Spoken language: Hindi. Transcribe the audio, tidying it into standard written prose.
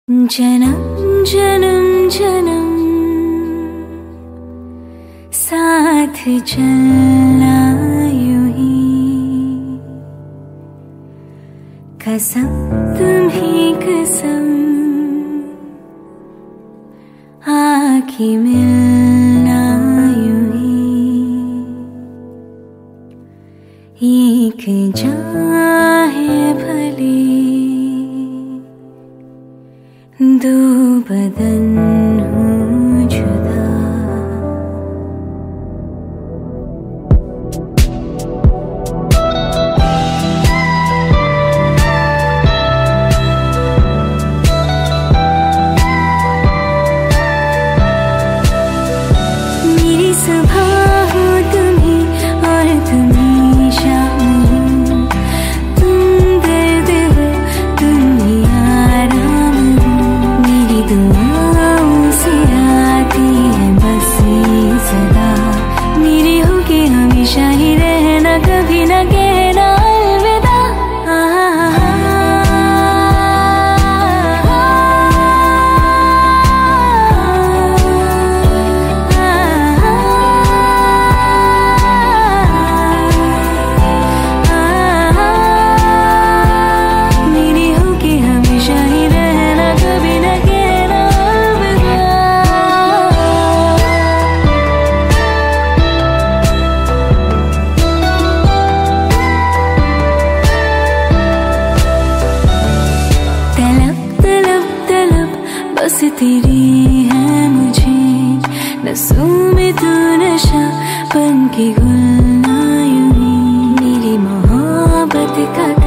जन्म जन्म जन्म साथ चलना यूं ही, कसम तुम्हीं कसम आँखी मिलना यूं ही, एक जान है भले दो बदन हूँ जुदा। मेरी सुबह हो तुम्हीं और तुम्हीं शाम हो, तुम दर्द हो तुम ही आराम हो। मेरी दुआओं से आती है बस ये सदा, मेरी हो के हमेशा ही रहना, कभी न कहना अलविदा। मेरी हो के हमेशा ही रहना, कभी न कहना अलविदा। तलब तलब तलब बस तेरी है मुझे, नसों में तू नशा बन के घुलना यूं ही। मेरी मोहब्बत का